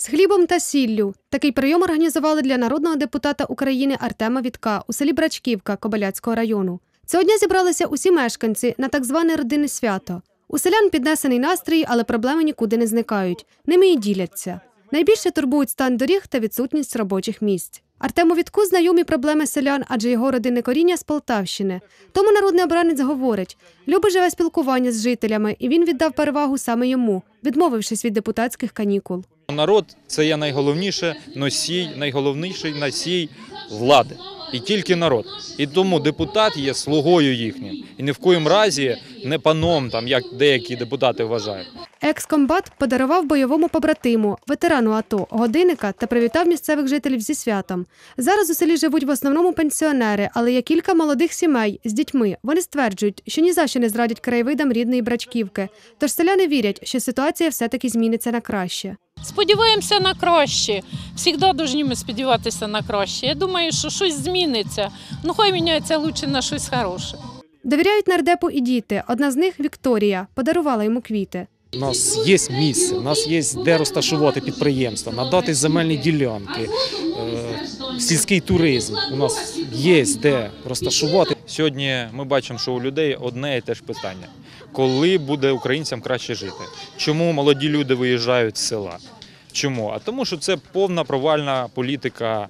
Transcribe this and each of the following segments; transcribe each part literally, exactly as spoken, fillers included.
З хлібом та сіллю. Такий прийом організували для народного депутата України Артема Вітка у селі Брачківка Кобиляцького району. Цього дня зібралися усі мешканці на так зване родинне свято. У селян піднесений настрій, але проблеми нікуди не зникають. Ними і діляться. Найбільше турбують стан доріг та відсутність робочих місць. Артему Вітку знайомі проблеми селян, адже його родинне коріння з Полтавщини. Тому народний обранець говорить, любить живе спілкування з жителями, і він віддав перевагу саме йому, відмовившись від депутатських канікул. Народ – це є найголовніше носій, найголовніший носій влади. І тільки народ. І тому депутат є слугою їхнім. І ні в коїм разі не паном, там, як деякі депутати вважають. Екс-комбат подарував бойовому побратиму, ветерану АТО, годинника та привітав місцевих жителів зі святом. Зараз у селі живуть в основному пенсіонери, але є кілька молодих сімей з дітьми. Вони стверджують, що ні за що не зрадять краєвидам рідної Брачківки. Тож селяни вірять, що ситуація все-таки зміниться на краще. Сподіваємося на краще. Всігда повинні ми сподіватися на краще. Я думаю, що щось зміниться. Ну, хай міняється краще на щось хороше. Довіряють нардепу і діти. Одна з них – Вікторія. Подарувала йому квіти. У нас є місце, у нас є де розташувати підприємства, надати земельні ділянки, сільський туризм. У нас є де розташувати. Сьогодні ми бачимо, що у людей одне і те ж питання. Коли буде українцям краще жити? Чому молоді люди виїжджають з села? Чому? А тому, що це повна провальна політика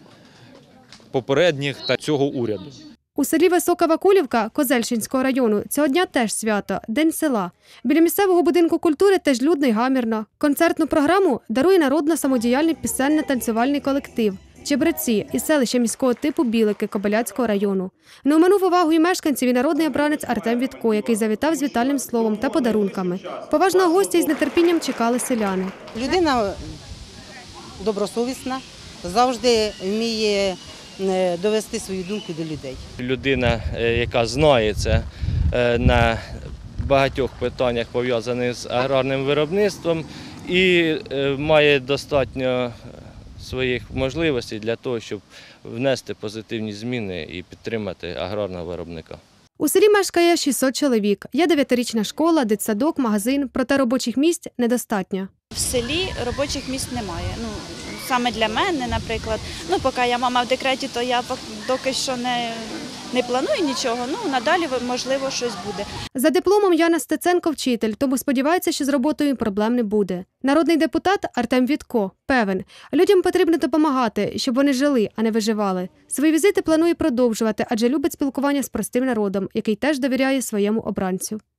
попередніх та цього уряду. У селі Висока Вакулівка Козельщинського району цього дня теж свято – День села. Біля місцевого будинку культури теж людно й гамірно. Концертну програму дарує народно-самодіяльний пісенно-танцювальний колектив «Чебреці» із селища міського типу Білики Кобиляцького району. Не оминув увагу і мешканців і народний обранець Артем Вітко, який завітав з вітальним словом та подарунками. Поважного гостя із нетерпінням чекали селяни. Людина добросовісна, завжди вміє довести свою думку до людей. Людина, яка знається на багатьох питаннях, пов'язаних з аграрним виробництвом, і має достатньо своїх можливостей для того, щоб внести позитивні зміни і підтримати аграрного виробника. У селі мешкає шістсот чоловік. Є дев'ятирічна школа, дитсадок, магазин, проте робочих місць недостатньо. В селі робочих місць немає. Ну, саме для мене, наприклад. Ну, поки я мама в декреті, то я поки що не, не планую нічого. Ну, надалі, можливо, щось буде. За дипломом Яна Стеценко вчитель, тому сподівається, що з роботою проблем не буде. Народний депутат Артем Вітко певен, людям потрібно допомагати, щоб вони жили, а не виживали. Свої візити планує продовжувати, адже любить спілкування з простим народом, який теж довіряє своєму обранцю.